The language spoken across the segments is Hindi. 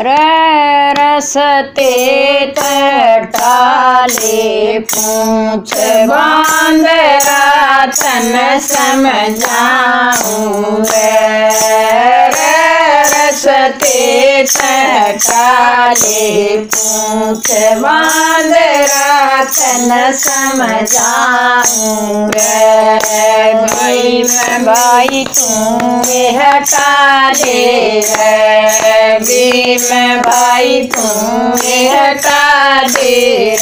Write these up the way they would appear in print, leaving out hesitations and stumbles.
रसते टाले पूछ बांदरा तन समझाऊं रसते टाले पूछ बांदरा तन समझाऊं भाई मैं भाई तू हटा दे मैं भाई तू हटा दे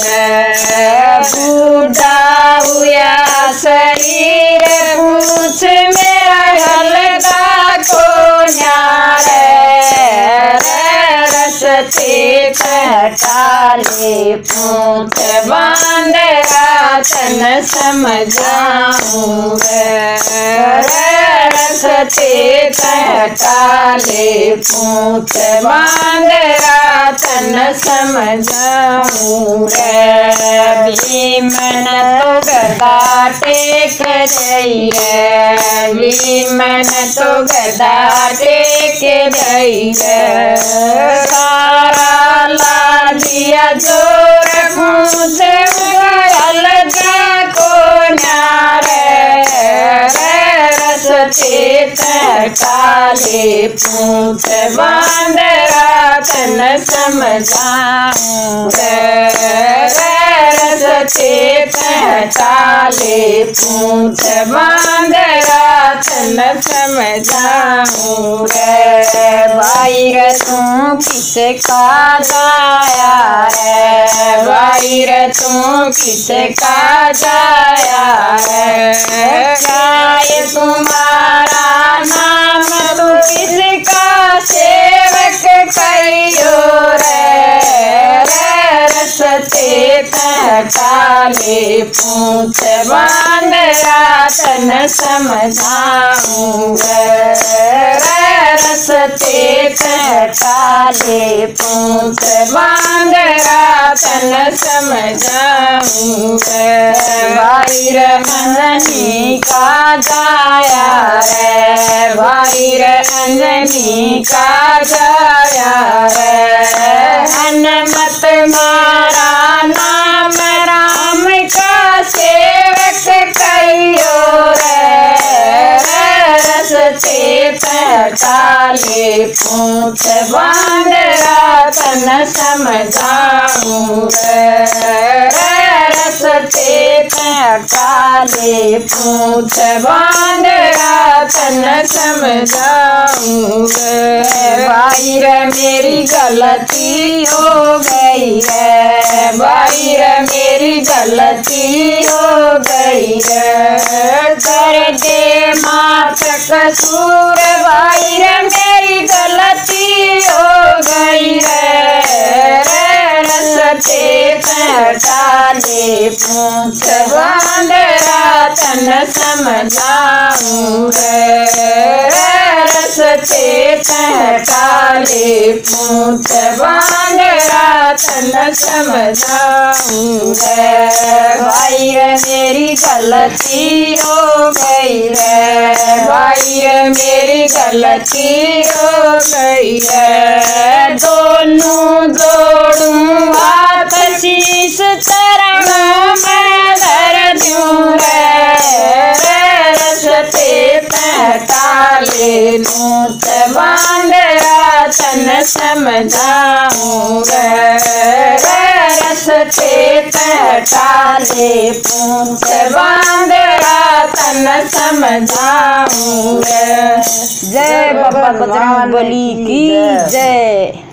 बूढ़ा हुआ शरीर पूछ मेरा हल्का को न्यारे रसते टाले पूछ बांदरा तन समझाऊं रसते टाले पूछ बांदरा तन समझाऊं भीमन तो गदा टेक रही भीमन तो गदा टेक रही सारा ला दिया जोर पूछ अलगा को न्यारे रसते टाले पूछ बांदरा तन समझाऊं रसते टाले पूछ बांदरा तन समझाऊं भाई तू किसका जाया भाई तू किसका जाया क्या ये तुम्हारा नाम तू किसका सेवक कहियो रसते टाले पूछ बांदरा तन समझाऊं रसते टाले पूछ बांदरा तन समझाऊं भाई अंजनी का जाया भाई अंजनी का जाया हनुमत मारा नाम राम का सेवक कहियो रसते टाले पूछ बांदरा तन समझाऊं रसते टाले पूछ बांदरा तन समझाऊं भाई मेरी गलती हो गई भाई मेरी गलती हो गई कर दे माफ कसूर भाई मेरी गलती हो गई रसते टाले पूछ बांदरा तन समझाऊं रसते टाले पूछ बांदरा तन समझाऊं भाई मेरी गलती हो गई भाई मेरी गलती हो गई दोनों जोड़ूं हाथ शीश चरणों में धर दूं रसते टाले पूछ बांदरा तन समझाऊं रसते टाले पूछ बांदरा तन समझाऊं जय बाबा बजरंगबली की जय।